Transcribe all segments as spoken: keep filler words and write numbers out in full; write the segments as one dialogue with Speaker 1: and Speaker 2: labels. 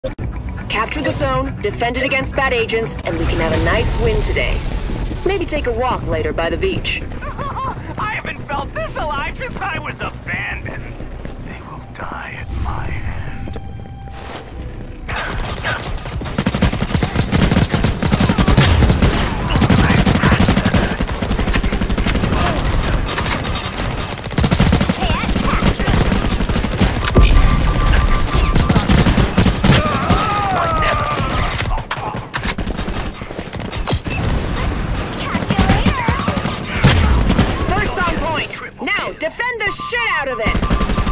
Speaker 1: Capture the zone, defend it against bad agents, and we can have a nice win today. Maybe take a walk later by the beach.
Speaker 2: I haven't felt this alive since I was abandoned. They will die at my hand.
Speaker 1: Defend the shit out of it!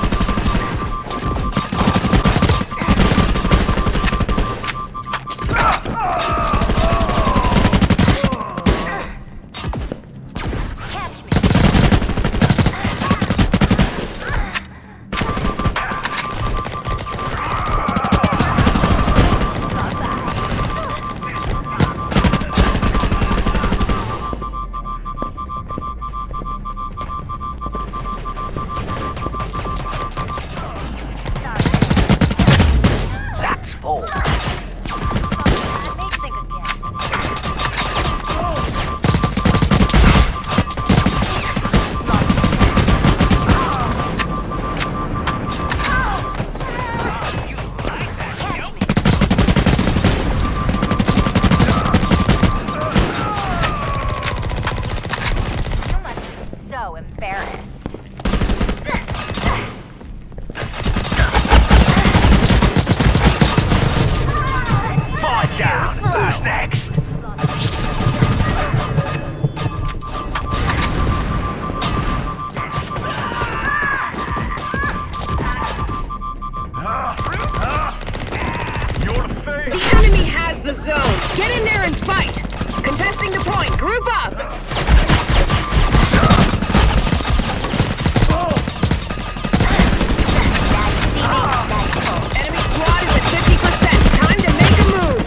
Speaker 1: The zone. Get in there and fight! Contesting the point. Group up! Enemy squad is at fifty percent. Time to make a move!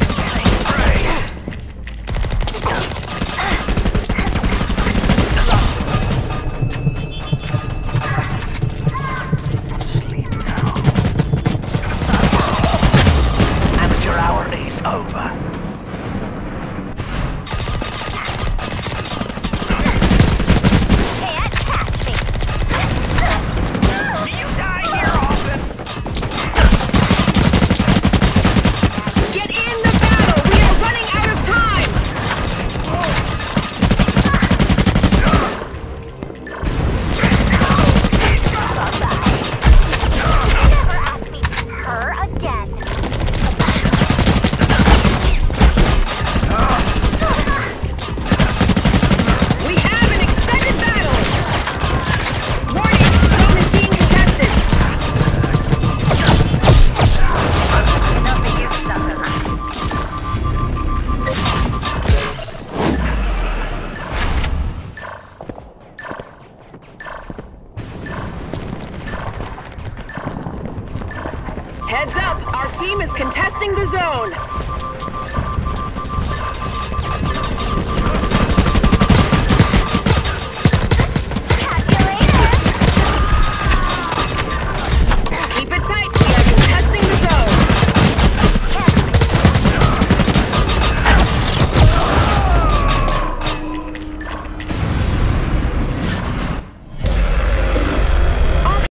Speaker 2: Sleep now. Amateur hour is over.
Speaker 1: Heads up! Our team is contesting the zone!